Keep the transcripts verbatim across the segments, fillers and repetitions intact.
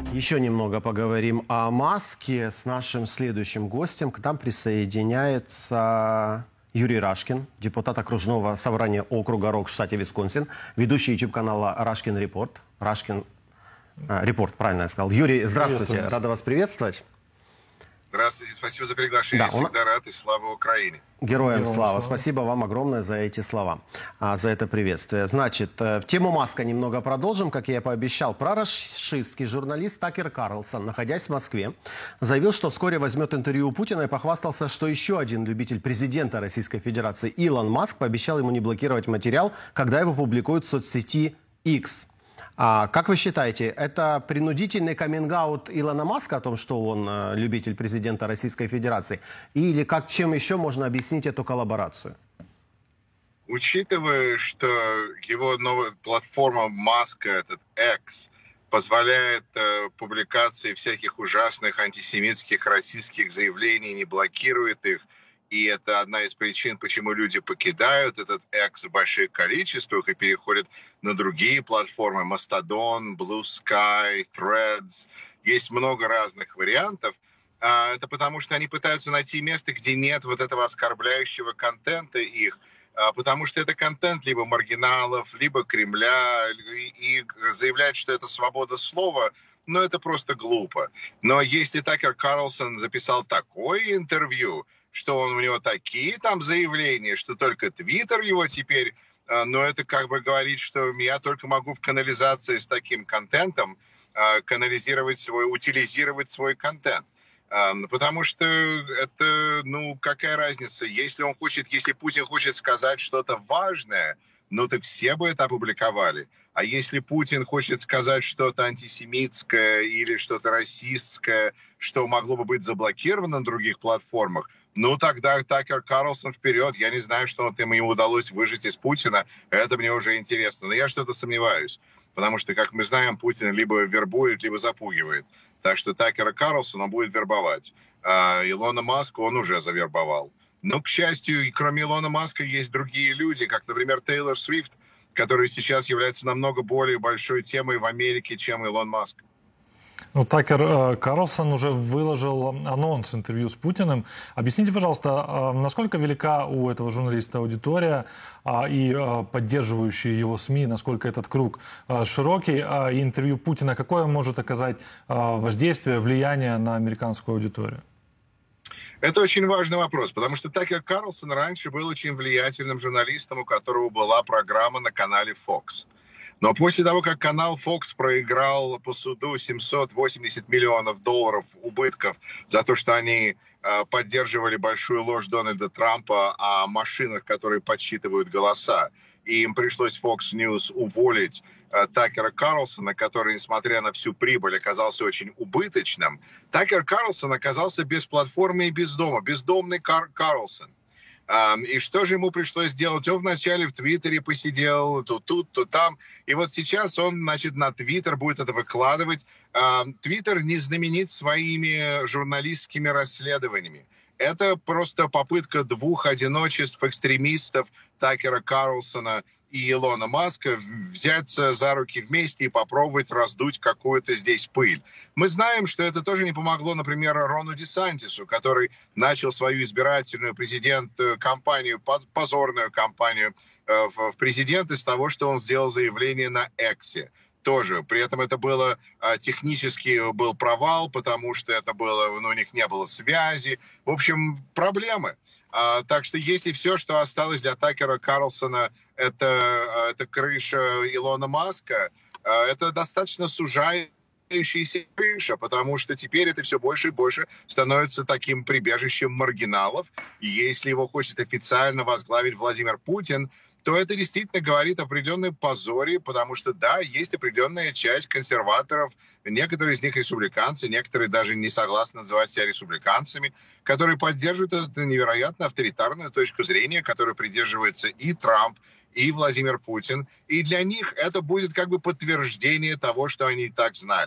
Еще немного поговорим о Маске с нашим следующим гостем. К нам присоединяется Юрий Рашкин, депутат окружного собрания округа Рок в штате Висконсин, ведущий YouTube-канала Рашкин Репорт. Рашкин Репорт, правильно я сказал. Юрий, здравствуйте, рада вас приветствовать. Здравствуйте, спасибо за приглашение. Да, Всегда рад, и слава Украине. Героям, Героям слава. слава. Спасибо вам огромное за эти слова, за это приветствие. Значит, в тему Маска немного продолжим. Как я и пообещал, прорашистский журналист Такер Карлсон, находясь в Москве, заявил, что вскоре возьмет интервью у Путина и похвастался, что еще один любитель президента Российской Федерации Илон Маск пообещал ему не блокировать материал, когда его публикуют в соцсети X. А как вы считаете, это принудительный каминг-аут Илона Маска о том, что он э, любитель президента Российской Федерации? Или как, чем еще можно объяснить эту коллаборацию? Учитывая, что его новая платформа Маска, этот X, позволяет э, публикации всяких ужасных антисемитских, расистских заявлений, не блокирует их, и это одна из причин, почему люди покидают этот X в больших количествах и переходят на другие платформы. Mastodon, Blue Sky, Threads. Есть много разных вариантов. Это потому, что они пытаются найти место, где нет вот этого оскорбляющего контента их. Потому что это контент либо маргиналов, либо Кремля. И заявлять, что это свобода слова, ну это просто глупо. Но если Такер Карлсон записал такое интервью, что он, у него такие там заявления, что только Твиттер его теперь, но это как бы говорит, что я только могу в канализации с таким контентом канализировать свой, утилизировать свой контент. Потому что это, ну, какая разница, если он хочет, если Путин хочет сказать что-то важное, ну так все бы это опубликовали. А если Путин хочет сказать что-то антисемитское или что-то расистское, что могло бы быть заблокировано на других платформах, ну тогда Такер Карлсон вперед. Я не знаю, что ему удалось выжить из Путина. Это мне уже интересно. Но я что-то сомневаюсь. Потому что, как мы знаем, Путин либо вербует, либо запугивает. Так что Такера Карлсона будет вербовать. А Илона Маска он уже завербовал. Но, к счастью, кроме Илона Маска есть другие люди, как, например, Тейлор Свифт, который сейчас является намного более большой темой в Америке, чем Илон Маск. Ну, Такер э, Карлсон уже выложил анонс интервью с Путиным. Объясните, пожалуйста, э, насколько велика у этого журналиста аудитория э, и э, поддерживающие его СМИ, насколько этот круг э, широкий, э, и интервью Путина какое может оказать э, воздействие, влияние на американскую аудиторию? Это очень важный вопрос, потому что Такер Карлсон раньше был очень влиятельным журналистом, у которого была программа на канале Fox. Но после того, как канал Fox проиграл по суду семьсот восемьдесят миллионов долларов убытков за то, что они э, поддерживали большую ложь Дональда Трампа о машинах, которые подсчитывают голоса, и им пришлось Fox News уволить э, Такера Карлсона, который, несмотря на всю прибыль, оказался очень убыточным, Такер Карлсон оказался без платформы и без дома, бездомный Кар Карлсон. И что же ему пришлось делать? Он вначале в Твиттере посидел, то тут, то там. И вот сейчас он, значит, на Твиттер будет это выкладывать. Твиттер не знаменит своими журналистскими расследованиями. Это просто попытка двух одиночеств, экстремистов Такера Карлсона и Илона Маска взяться за руки вместе и попробовать раздуть какую-то здесь пыль. Мы знаем, что это тоже не помогло, например, Рону Десантису, который начал свою избирательную президент-кампанию, позорную кампанию в президенты с того, что он сделал заявление на Эксе. Тоже. При этом это было технически был провал, потому что это было, ну, у них не было связи. В общем, проблемы. А, так что если все, что осталось для Такера Карлсона, это, это крыша Илона Маска, это достаточно сужающаяся крыша, потому что теперь это все больше и больше становится таким прибежищем маргиналов. И если его хочет официально возглавить Владимир Путин, то это действительно говорит о определенной позоре, потому что, да, есть определенная часть консерваторов, некоторые из них республиканцы, некоторые даже не согласны называть себя республиканцами, которые поддерживают эту невероятно авторитарную точку зрения, которой придерживается и Трамп, и Владимир Путин. И для них это будет как бы подтверждение того, что они и так знали.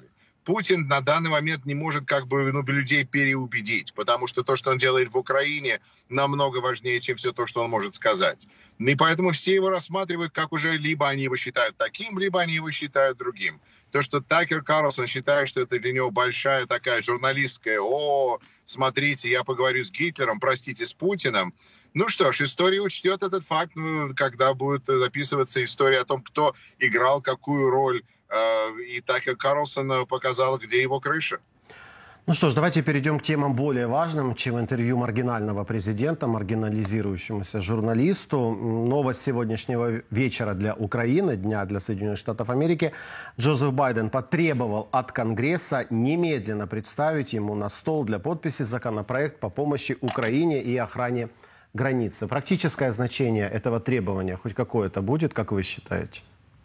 Путин на данный момент не может как бы ну, людей переубедить, потому что то, что он делает в Украине, намного важнее, чем все то, что он может сказать. И поэтому все его рассматривают как уже либо они его считают таким, либо они его считают другим. То, что Такер Карлсон считает, что это для него большая такая журналистская, о, смотрите, я поговорю с Гитлером, простите, с Путиным. Ну что ж, история учтет этот факт, когда будет записываться история о том, кто играл какую роль. И Такер Карлсон показал, где его крыша. Ну что ж, давайте перейдем к темам более важным, чем интервью маргинального президента, маргинализирующемуся журналисту. Новость сегодняшнего вечера для Украины, дня для Соединенных Штатов Америки. Джозеф Байден потребовал от Конгресса немедленно представить ему на стол для подписи законопроект по помощи Украине и охране границы. Практическое значение этого требования хоть какое-то будет, как вы считаете?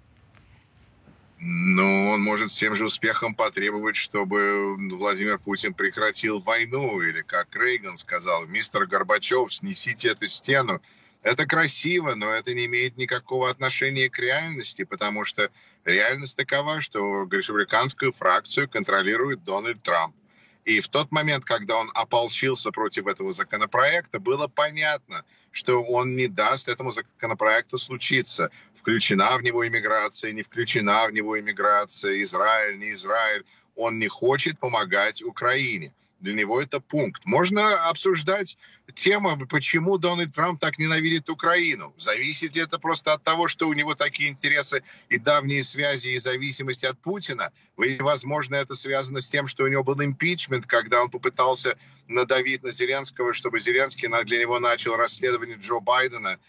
Ну, он может с тем же успехом потребовать, чтобы Владимир Путин прекратил войну. Или, как Рейган сказал, мистер Горбачев, снесите эту стену. Это красиво, но это не имеет никакого отношения к реальности, потому что реальность такова, что республиканскую фракцию контролирует Дональд Трамп. И в тот момент, когда он ополчился против этого законопроекта, было понятно, что он не даст этому законопроекту случиться. Включена в него иммиграция, не включена в него иммиграция, Израиль, не Израиль. Он не хочет помогать Украине. Для него это пункт. Можно обсуждать тему, почему Дональд Трамп так ненавидит Украину. Зависит ли это просто от того, что у него такие интересы и давние связи и зависимости от Путина? Или, возможно, это связано с тем, что у него был импичмент, когда он попытался надавить на Зеленского, чтобы Зеленский для него начал расследование Джо Байдена.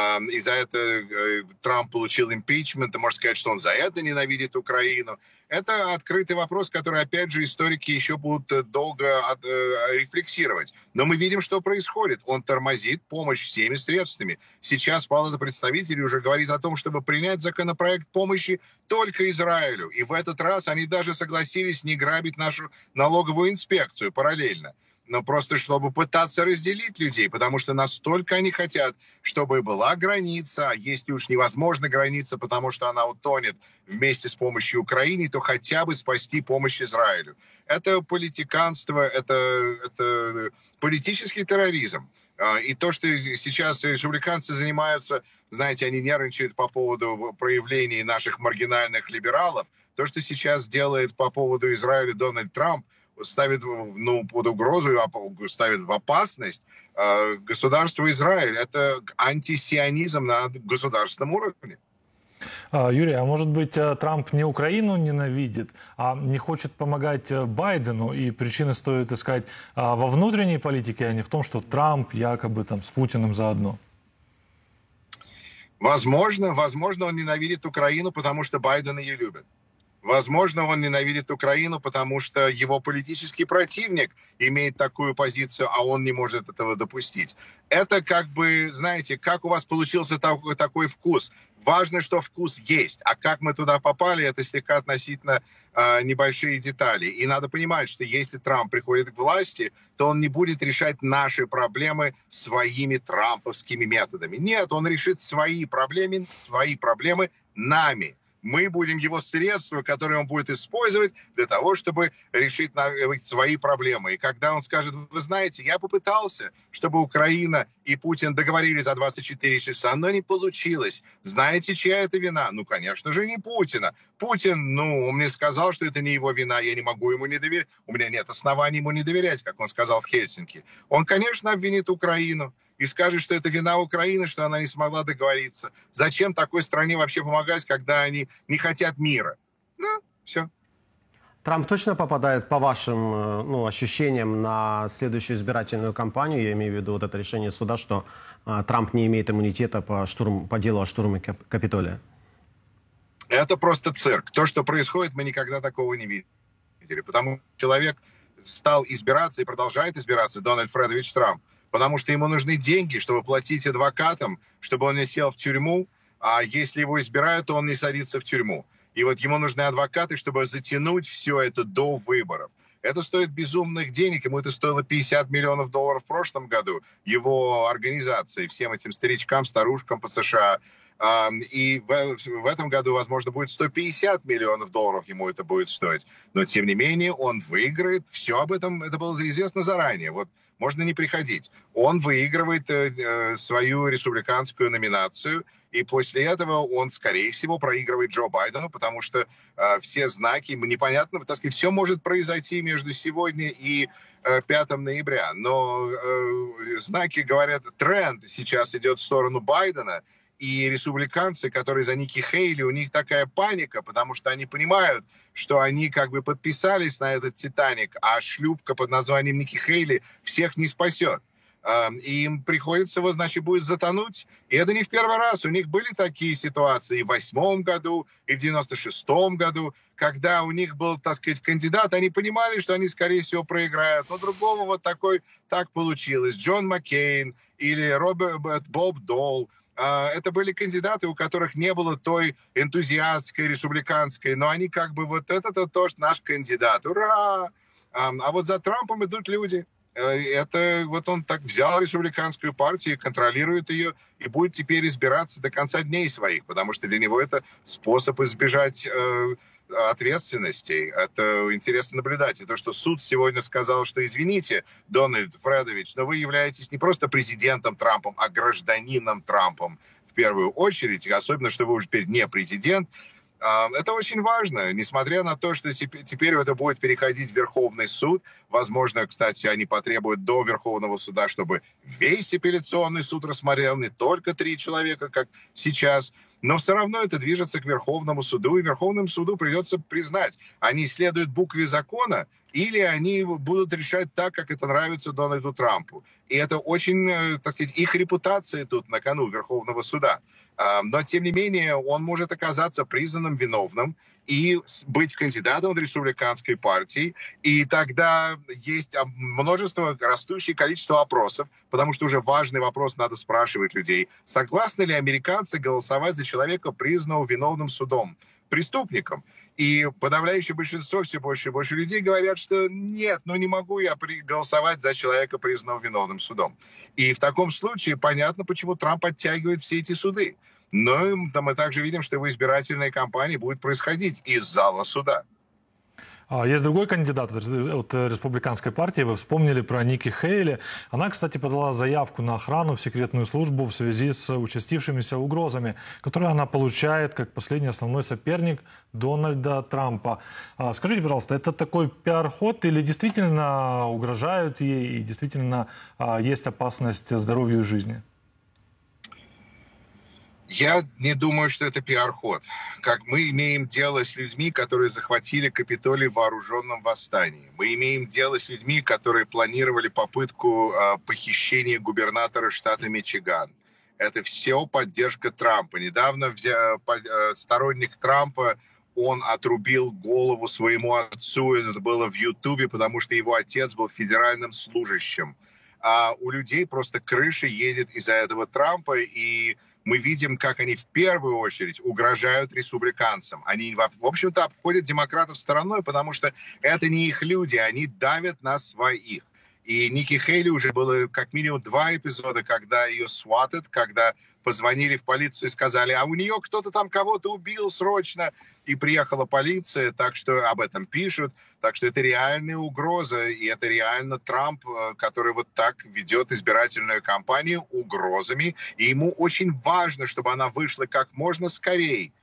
И за это Трамп получил импичмент. И можно сказать, что он за это ненавидит Украину. Это открытый вопрос, который, опять же, историки еще будут долго рефлексировать. Но мы видим, что происходит. Он тормозит помощь всеми средствами. Сейчас Палата представителей уже говорит о том, чтобы принять законопроект помощи только Израилю. И в этот раз они даже согласились не грабить нашу налоговую инспекцию параллельно. Но просто чтобы пытаться разделить людей, потому что настолько они хотят, чтобы была граница, а если уж невозможно граница, потому что она утонет вместе с помощью Украины, то хотя бы спасти помощь Израилю. Это политиканство, это, это политический терроризм. И то, что сейчас республиканцы занимаются, знаете, они нервничают по поводу проявлений наших маргинальных либералов, то, что сейчас делает по поводу Израиля Дональд Трамп, ставит ну, под угрозу, ставит в опасность э, государство Израиль. Это антисионизм на государственном уровне. Юрий, а может быть, Трамп не Украину ненавидит, а не хочет помогать Байдену, и причины стоит искать во внутренней политике, а не в том, что Трамп якобы там с Путиным заодно? Возможно, возможно, он ненавидит Украину, потому что Байден ее любит. Возможно, он ненавидит Украину, потому что его политический противник имеет такую позицию, а он не может этого допустить. Это как бы, знаете, как у вас получился такой, такой вкус. Важно, что вкус есть, а как мы туда попали, это слегка относительно э, небольшие детали. И надо понимать, что если Трамп приходит к власти, то он не будет решать наши проблемы своими трамповскими методами. Нет, он решит свои проблемы, свои проблемы нами. Мы будем его средства, которые он будет использовать для того, чтобы решить свои проблемы. И когда он скажет, вы знаете, я попытался, чтобы Украина и Путин договорились за двадцать четыре часа, но не получилось. Знаете, чья это вина? Ну, конечно же, не Путина. Путин, ну, он мне сказал, что это не его вина, я не могу ему не доверять. У меня нет оснований ему не доверять, как он сказал в Хельсинки. Он, конечно, обвинит Украину и скажет, что это вина Украины, что она не смогла договориться. Зачем такой стране вообще помогать, когда они не хотят мира? Ну, все. Трамп точно попадает, по вашим ну, ощущениям, на следующую избирательную кампанию? Я имею в виду вот это решение суда, что а, Трамп не имеет иммунитета по, штурм, по делу о штурме Капитолия. Это просто цирк. То, что происходит, мы никогда такого не видели. Потому что человек стал избираться и продолжает избираться, Дональд Фредович Трамп, потому что ему нужны деньги, чтобы платить адвокатам, чтобы он не сел в тюрьму, а если его избирают, то он не садится в тюрьму. И вот ему нужны адвокаты, чтобы затянуть все это до выборов. Это стоит безумных денег, ему это стоило пятьдесят миллионов долларов в прошлом году, его организации, всем этим старичкам, старушкам по США. И в, в этом году, возможно, будет сто пятьдесят миллионов долларов ему это будет стоить. Но, тем не менее, он выиграет. Все об этом, это было известно заранее. Вот можно не приходить. Он выигрывает э, свою республиканскую номинацию, и после этого он, скорее всего, проигрывает Джо Байдену, потому что э, все знаки, непонятно, так сказать, все может произойти между сегодня и э, пятого ноября. Но э, знаки говорят, тренд сейчас идет в сторону Байдена, и республиканцы, которые за Ники Хейли, у них такая паника, потому что они понимают, что они как бы подписались на этот «Титаник», а шлюпка под названием Ники Хейли всех не спасет. И им приходится, вот, значит, будет затонуть. И это не в первый раз. У них были такие ситуации и в восьмом году, и в девяносто шестом году, когда у них был, так сказать, кандидат, они понимали, что они, скорее всего, проиграют. Но другого вот такой, так получилось. Джон Маккейн или Роберт Боб Долл. Это были кандидаты, у которых не было той энтузиастской, республиканской, но они как бы вот это-то тоже наш кандидат. Ура! А вот за Трампом идут люди. Это вот он так взял республиканскую партию, контролирует ее и будет теперь избираться до конца дней своих, потому что для него это способ избежать э, ответственности. Это интересно наблюдать. И то, что суд сегодня сказал, что извините, Дональд Фредович, но вы являетесь не просто президентом Трампом, а гражданином Трампом в первую очередь, особенно, что вы уже теперь не президент. Это очень важно, несмотря на то, что теперь это будет переходить в Верховный суд. Возможно, кстати, они потребуют до Верховного суда, чтобы весь апелляционный суд рассмотрел, не только три человека, как сейчас. Но все равно это движется к Верховному суду, и Верховному суду придется признать, они следуют букве закона, или они будут решать так, как это нравится Дональду Трампу. И это очень, так сказать, их репутация тут на кону Верховного суда. Но, тем не менее, он может оказаться признанным виновным и быть кандидатом в республиканской партии. И тогда есть множество, растущее количество опросов, потому что уже важный вопрос, надо спрашивать людей, согласны ли американцы голосовать за человека, признанного виновным судом, преступником. И подавляющее большинство, все больше и больше людей говорят, что нет, ну не могу я голосовать за человека, признанного виновным судом. И в таком случае понятно, почему Трамп оттягивает все эти суды. Но мы также видим, что его избирательная кампания будет происходить из зала суда. Есть другой кандидат от республиканской партии. Вы вспомнили про Ники Хейли. Она, кстати, подала заявку на охрану в секретную службу в связи с участившимися угрозами, которые она получает как последний основной соперник Дональда Трампа. Скажите, пожалуйста, это такой пиар-ход или действительно угрожают ей и действительно есть опасность здоровью и жизни? Я не думаю, что это пиар-ход. Как мы имеем дело с людьми, которые захватили Капитолий в вооруженном восстании. Мы имеем дело с людьми, которые планировали попытку э, похищения губернатора штата Мичиган. Это все поддержка Трампа. Недавно взя... э, сторонник Трампа, он отрубил голову своему отцу. Это было в Ютубе, потому что его отец был федеральным служащим. А у людей просто крыша едет из-за этого Трампа, и мы видим, как они в первую очередь угрожают республиканцам. Они, в общем-то, обходят демократов стороной, потому что это не их люди, они давят на своих. И Ники Хейли уже было как минимум два эпизода, когда ее сватят, когда позвонили в полицию и сказали, а у нее кто-то там кого-то убил срочно, и приехала полиция, так что об этом пишут. Так что это реальная угроза, и это реально Трамп, который вот так ведет избирательную кампанию угрозами. И ему очень важно, чтобы она вышла как можно скорее.